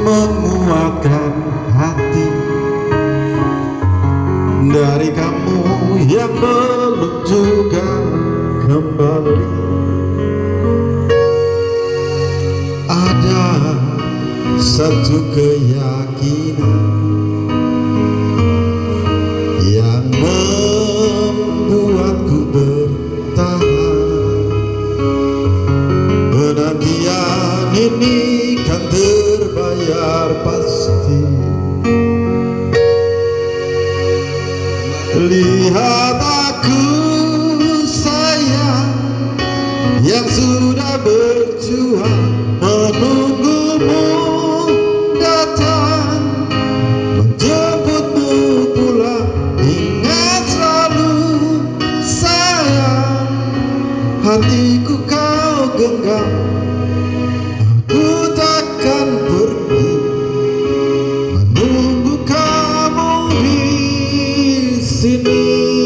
menguatkan hati dari kamu yang belum juga kembali. Ada satu keyakinan yang membuatku bertahan. Penantian ini kan terbayar pasti. Lihat aku sayang yang sudah berjuang menunggumu datang, menjemputmu pulang. Ingat selalu sayang, hatiku kau genggam. Aku takkan pergi menunggu kamu di sini.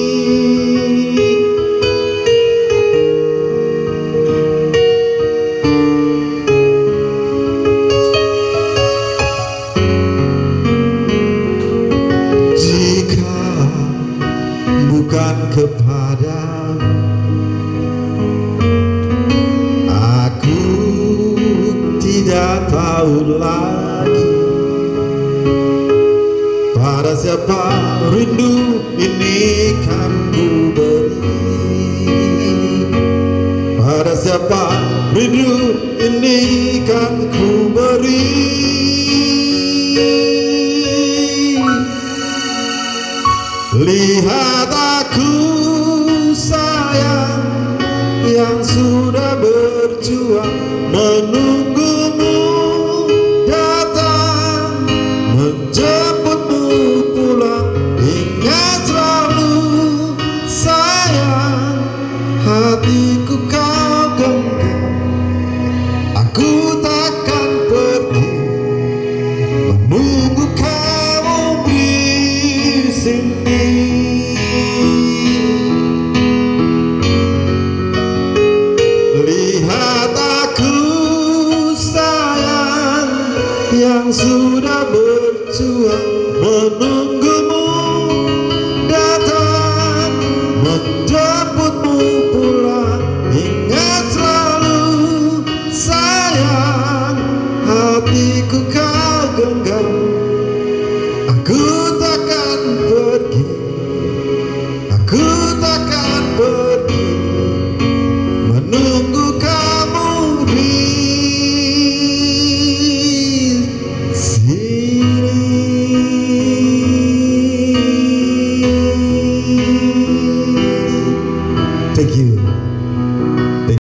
Jika bukan kepadamu, aku tidak tahu lagi pada siapa rindu ini kan ku beri. Pada siapa rindu ini kan ku beri. Lihat aku sayang yang sudah berjuang menunggumu datang, menjemputmu pulang. Ingat selalu sayang, hatiku kau genggam. Aku takkan pergi menunggu kamu di sini. Lihat aku sayang yang sudah berjuang menunggumu datang, menjemputmu pulang. Ingat selalu sayang, hatiku kau genggam. Aku takkan pergi, aku takkan